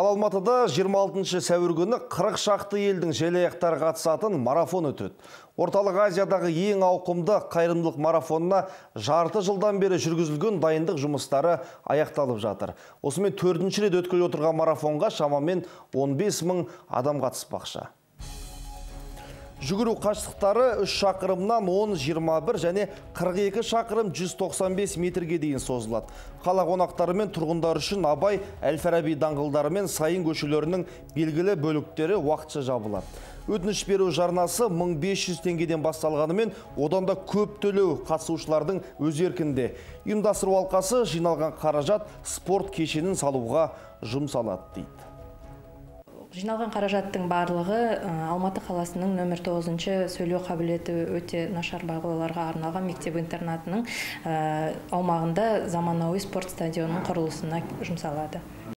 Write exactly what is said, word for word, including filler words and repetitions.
Ал Алматыда жиырма алтыншы сәуір күні қырық шақты елдің желаяқтары қатысатын марафон өтеді. Орталық Азиядағы ең ауқымды қайырымдылық марафонына жарты жылдан бері жүргізілген дайындық жұмыстары аяқталып жатыр. Осымен төртінші рет өткелі отырған марафонға шамамен он бес мың адам қатыспақшы. Жүгіру қашықтықтары үш шақырымнан он жиырма бір және қырық екі шақырым жүз тоқсан бес метрге дейін созылады. Қала қонақтары мен тұрғындар үшін Абай, Әл-Фараби даңғылдары мен Сайын көшелерінің белгілі бөліктері уақытша жабылады. Өтініш беру жарнасы мың бес жүз теңгеден басталғанымен, одан да көп төлеу қатысушылардың өз еркінде. Ұйымдастыру алқасы жиналған қаражат спорт кешенін салуға жұмсалады дейді. Жиналған қаражаттың барлығы Алматы қаласының нөмір тоғызыншы сөйлеу қабілеті өте нашар балаларға арналған мектеп-интернатының аумағында заманауи спорт стадионының құрылысына жұмсалады.